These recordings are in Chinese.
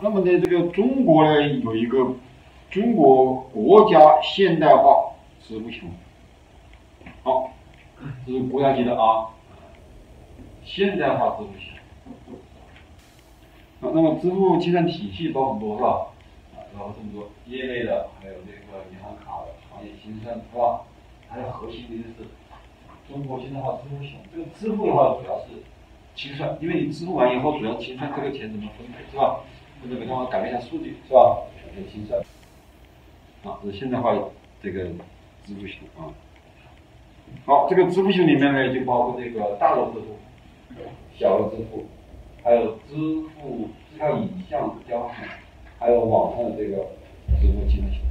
那么在这个中国呢，有一个中国国家现代化支付系统。好，这是国家级的啊，现代化支付系统。那么支付计算体系包括很多是吧？包括这么多业内的，还有这个银行卡的、行业新生是吧？还有核心的就是中国现代化支付系统。这个支付的话，主要是清算，因为你支付完以后，主要清算这个钱怎么分配是吧？或者给他们改变一下数据是吧？这个清算。这是现代化这个支付系统啊。好，这个支付系统里面呢，就包括这个大额支付、小额支付，还有支票影像交换，还有网上的这个支付技能系统。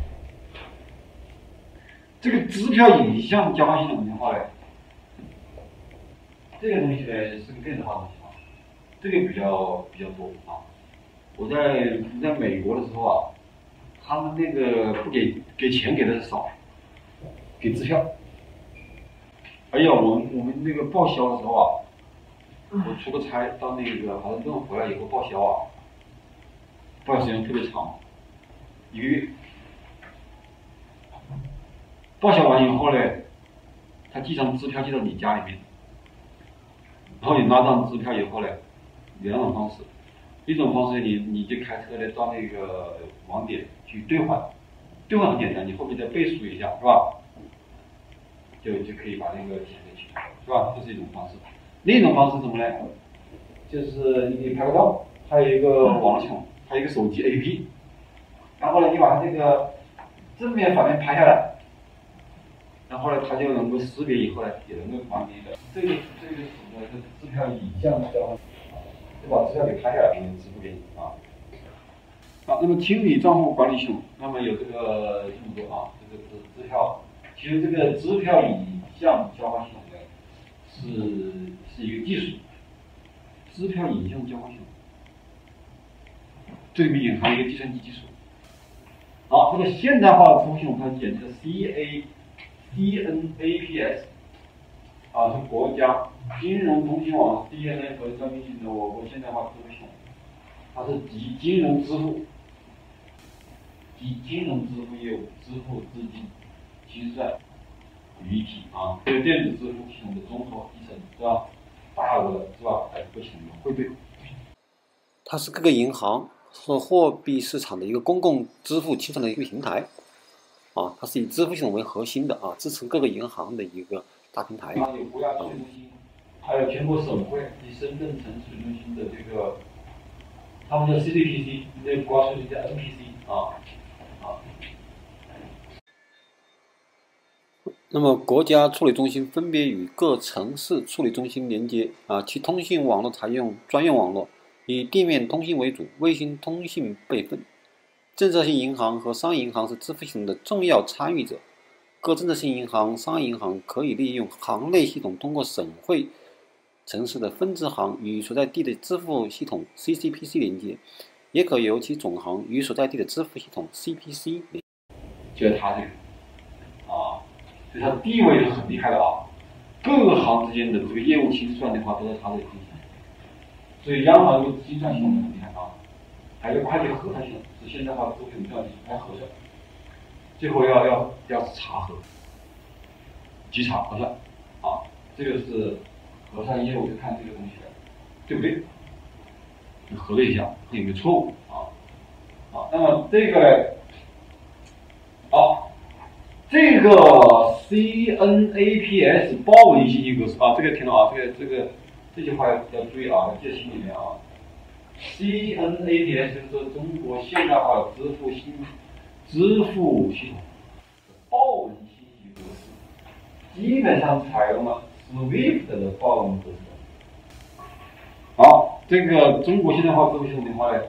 这个支票影像交换系统的话呢，这个东西呢是个电子化东西啊，这个比较多啊。我在美国的时候啊，他们那个不给钱给的少，给支票。哎呀，我们那个报销的时候啊，我出个差到那个华盛顿回来以后报销啊，报销时间特别长，1个月。报销完以后呢，他寄张支票寄到你家里面，然后你拿张支票以后呢，有2种方式，一种方式你就开车呢到那个网点去兑换，兑换很简单，你后面再背书一下是吧？就可以把那个钱给取出来，是吧？这是一种方式。另一种方式是什么呢？就是你可以拍个照，还有一个网络系统，还有一个手机 APP， 然后呢，你把它这个正面、反面拍下来，然后呢，它就能够识别以后呢，也能够把你的这个属于支票影像交换，就把支票给拍下来，给你支付给你啊。好，那么清理账户管理系统，那么有这么多啊，这个是支票。其实这个支票影像交换系统呢，是一个技术。支票影像交换系统，这里面隐含一个计算机技术。好，这个现代化的支付系统，它简称 CNAPS， 是国家金融通信网 DNA 和专运行的我国现代化支付系统。它是集金融支付业务、支付资金、清算于一体啊，这个电子支付系统的综合集成，是吧？大额的是吧？不行的汇兑。 它是各个银行和货币市场的一个公共支付清算的一个平台啊，它是以支付系统为核心的啊，支持各个银行的一个大平台。 有国家税中心，还有全国省会及深圳城市中心的这个，他们叫 CCPC， 那国家税叫 NPC 啊。 那么，国家处理中心分别与各城市处理中心连接啊，其通信网络采用专用网络，以地面通信为主，卫星通信备份。政策性银行和商业银行是支付系统的重要参与者。各政策性银行、商业银行可以利用行内系统，通过省会城市的分支行与所在地的支付系统 CCPC 连接，也可由其总行与所在地的支付系统 CPC 连接。 就是它这个啊，所以它的地位是很厉害的啊。各个行之间的这个业务清算的话，都在它这里进行。所以央行这个清算系统很厉害啊。还有会计核算系统，是现代化支付系统要来核算，最后要查核、稽查核算啊，这个是核算业务，就看这个东西对不对，你核对一下有没有错误啊。那么这个呢，这个 CNAPS 包文信息格式啊，这个听到啊，这句话要注意啊，要记在心里面啊。CNAPS 就是中国现代化支付系统包文信息格式，基本上采用了 SWIFT 的包文格式。好，这个中国现代化支付系统的话呢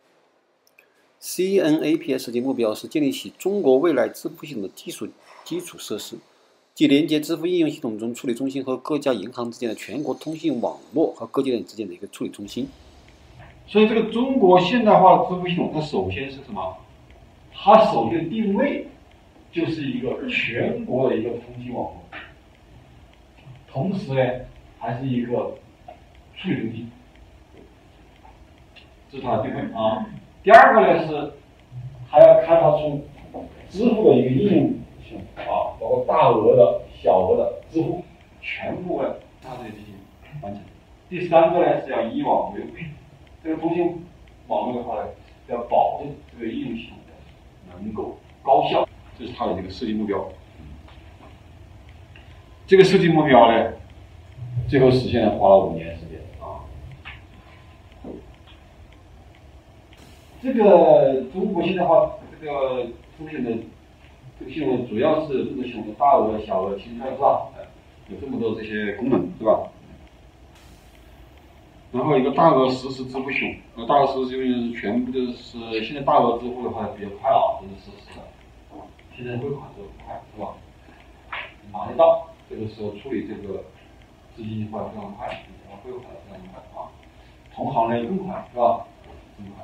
，CNAPS 的目标是建立起中国未来支付系统的基础设施，即连接支付应用系统中处理中心和各家银行之间的全国通信网络和各界人之间的一个处理中心。 所以这个中国现代化的支付系统，它首先是什么？它首先定位就是一个全国的一个通信网络，同时呢，还是一个处理中心，这是它的定位啊。 第二个呢是还要开发出支付的一个应用系统啊，包括大额的、小额的支付，全部呢它这进行完成。第三个呢是要以网为本，这个通信网络的话呢，要保证这个应用系统能够高效，这是它的这个设计目标。这个设计目标呢，最后实现花了5年时间啊。这个中国现在话，这个通信的这个系统主要是这个系统的大额、小额、清算是吧？有这么多这些功能是吧？然后一个大额实时支付系统，大额实时支付系统全部就是现在大额支付的话比较快啊，都是实时的。现在汇款都很快是吧？马上到，这个时候处理这个资金会非常快，然后汇款非常快啊。同行呢更快是吧？更快。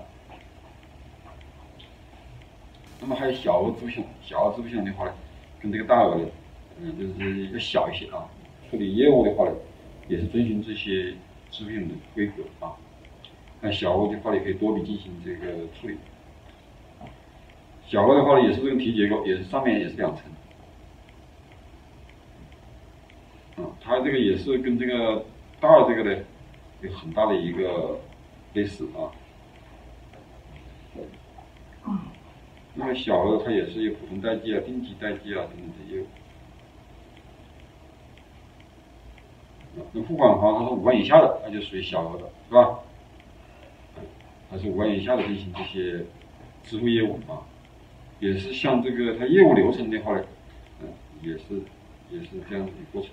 那么还有小额支付系统，小额支付系统的话呢，跟这个大额的，就是要小一些啊。处理业务的话呢，也是遵循这些支付系统的规格啊。那小额的话呢，可以多笔进行这个处理。小额的话呢，也是这个题结构，也是上面也是2层。它这个也是跟这个大的这个呢有很大的一个类似啊。那么小额它也是有普通代记啊、定期代记啊等等的业务。那付款行它是5万以下的，那就属于小额的，是吧？它是5万以下的进行这些支付业务啊，也是像这个它业务流程的话呢，也是这样子的过程。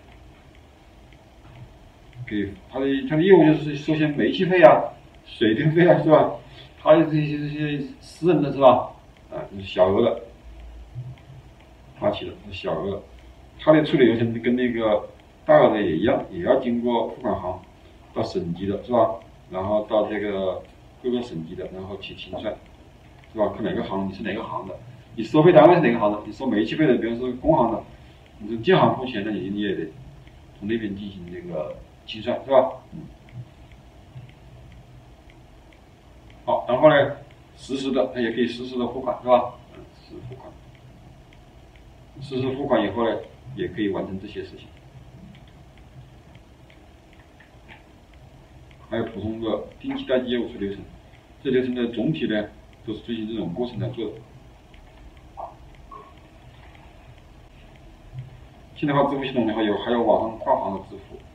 给它的业务就是收些煤气费啊、水电费啊，是吧？它的这些私人的是吧？就是小额的，发起的是小额的，它的处理流程跟那个大额的也一样，也要经过付款行到省级的是吧？然后到这个各个省级的，然后去清算，是吧？看哪个行你是哪个行的，你收费单位是哪个行的，你收煤气费的，比如说工行的，你是建行付钱的，你也得从那边进行这个清算，是吧？好，然后呢，实时的它也可以实时的付款，是吧？实时付款，实时付款以后呢，也可以完成这些事情。还有普通的定期代记业务处理流程，这流程的总体呢都是遵循这种过程来做的。现代化支付系统的话，还有网上跨行的支付，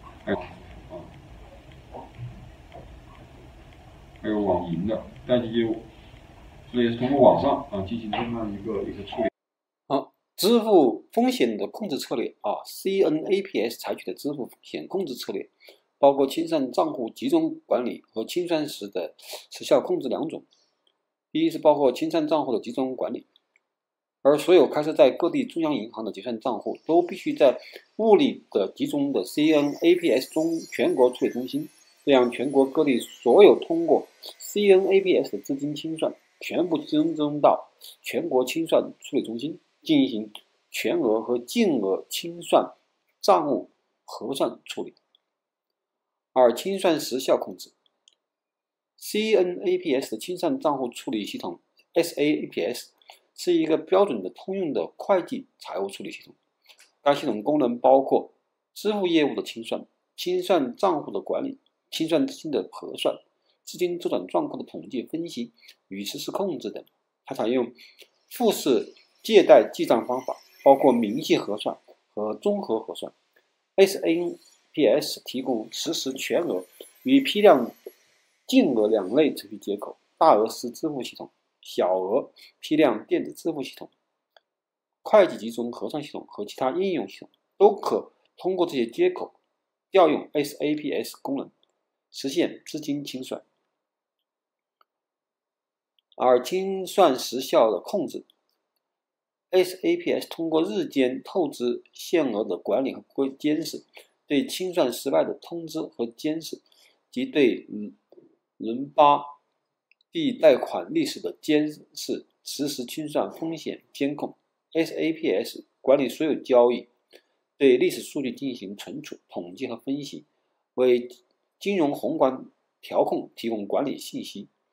还有网银的代记业务，这也是通过网上进行这么一个处理。 好，支付风险的控制策略CNAPS 采取的支付风险控制策略，包括清算账户集中管理和清算时的时效控制2种。第一是包括清算账户的集中管理，而所有开设在各地中央银行的结算账户都必须在物理的集中的 CNAPS 中全国处理中心，这样全国各地所有通过 CNAPS 的资金清算全部集中到全国清算处理中心进行全额和净额清算账务核算处理。2、清算时效控制。CNAPS 的清算账户处理系统 SAPS 是一个标准的通用的会计财务处理系统。该系统功能包括支付业务的清算、清算账户的管理、清算资金的核算、资金周转状况的统计分析与实时控制等。它采用复式借贷记账方法，包括明细核算和综合核算。SAPS 提供实时全额与批量净额2类程序接口，大额实时支付系统、小额批量电子支付系统、会计集中核算系统和其他应用系统都可通过这些接口调用 SAPS 功能，实现资金清算。而清算时效的控制 SAPS 通过日间透支限额的管理和监视，对清算失败的通知和监视，及对伦巴第贷款历史的监视，实时清算风险监控。SAPS 管理所有交易，对历史数据进行存储、统计和分析，为金融宏观调控提供管理信息。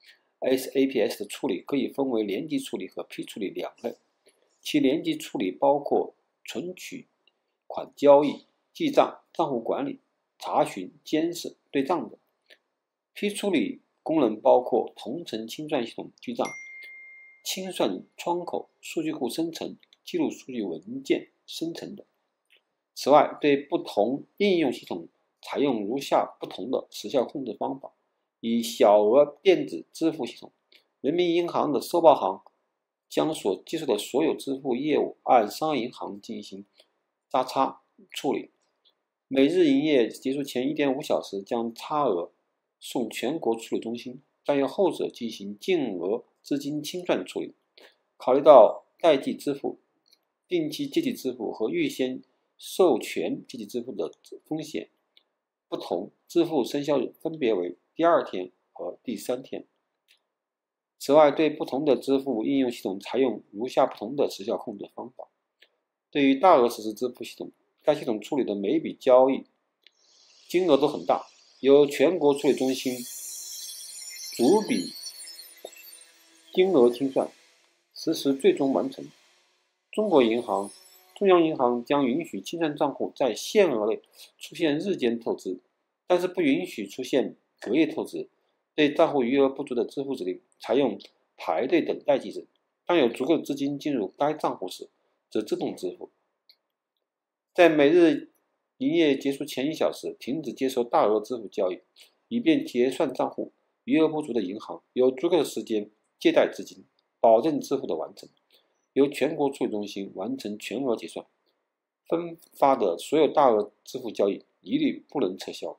SAPS 的处理可以分为年级处理和批处理两类。其年级处理包括存取款交易、记账、账户管理、查询、监视、对账等。批处理功能包括同层清算系统记账、清算窗口、数据库生成、记录数据文件生成等。此外，对不同应用系统采用如下不同的时效控制方法：以小额电子支付系统，人民银行的收报行将所接受的所有支付业务按商业银行进行扎差处理，每日营业结束前 1.5 小时将差额送全国处理中心，再由后者进行净额资金清算处理。考虑到代际支付、定期借记支付和预先授权借记支付的风险不同，支付生效日分别为第2天和第3天。此外，对不同的支付应用系统采用如下不同的时效控制方法：对于大额实时支付系统，该系统处理的每一笔交易金额都很大，由全国处理中心逐笔金额清算，实时最终完成。中国银行、中央银行将允许清算账户在限额内出现日间透支，但是不允许出现隔夜透支。对账户余额不足的支付指令采用排队等待机制，当有足够的资金进入该账户时，则自动支付。在每日营业结束前1小时停止接收大额支付交易，以便结算账户余额不足的银行有足够的时间借贷资金，保证支付的完成。由全国处理中心完成全额结算，分发的所有大额支付交易一律不能撤销。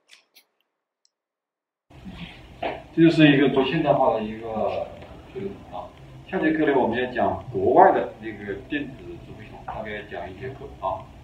这就是一个做现代化的一个处理啊。下节课呢，我们要讲国外的那个电子支付系统，大概讲1节课啊。